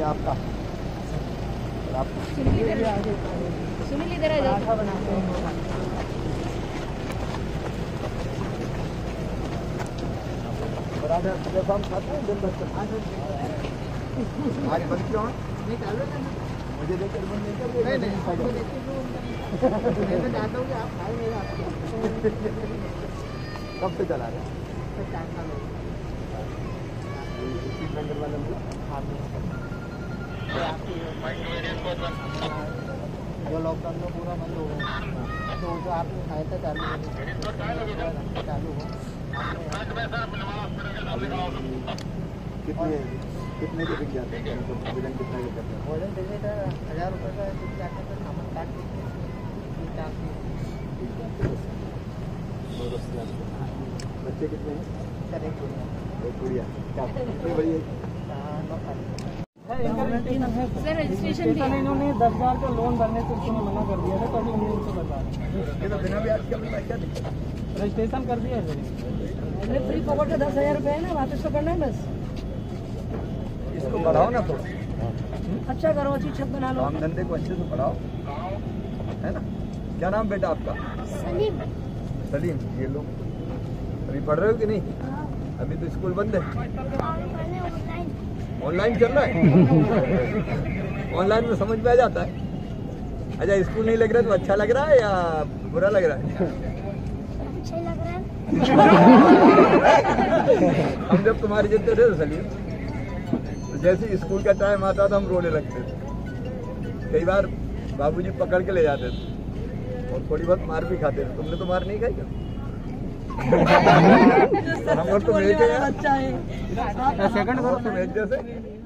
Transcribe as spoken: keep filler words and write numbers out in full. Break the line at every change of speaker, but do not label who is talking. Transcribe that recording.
ये आपका
सुनील इधर आ जाओ बनाते हैं।
जब हम खाते हैं दिन भर आज बंद क्यों है? मुझे देखकर बंद नहीं कर। नहीं नहीं मैं जानता हूँ कि आप खाए मेरा। कब से चला रहे हैं? चार साल हो जो लॉकडाउन में पूरा बंद हो गया तो जो आपने खाया था चालू चालू हो कितने कितने के बिक जाते हैं? भोजन कितना के करते हैं? भोजन देने का हज़ार रुपये का बिक जाता है। सामान काट बच्चे कितने हैं? सर एक गुड़िया। कितने बड़ी
सर रजिस्ट्रेशन भी
इन्होंने दस हजार का लोन भरने से उसको मना कर दिया था, तभी उन्हें उनको बता
तो बिना ब्याज के अपना क्या दिक्कत?
रजिस्ट्रेशन कर दिया है।
फ्री पॉकेट का दस हजार रुपये है ना, वापस तो करना है बस।
इसको बढ़ाओ ना थोड़ा,
अच्छा करो, अच्छी छत बना लो,
काम धंधे को अच्छे से बढ़ाओ, है ना? क्या नाम बेटा आपका?
सलीम।
सलीम। ये लोग अभी पढ़ रहे हो कि नहीं? अभी तो स्कूल बंद है। ऑनलाइन चल रहा है। ऑनलाइन में समझ में आ जाता है। अच्छा स्कूल नहीं लग रहा तो अच्छा लग रहा है या बुरा लग रहा है?
अच्छा लग रहा है।
हम जब तुम्हारे जितने थे सलीम, तो जैसे स्कूल का टाइम आता था हम रोने लगते थे। कई बार बाबूजी पकड़ के ले जाते थे और थोड़ी बहुत मार भी खाते थे। तुमने तो मार नहीं खाई क्या? हम और तुम एक है।
अच्छा है।
तुम एक जैसे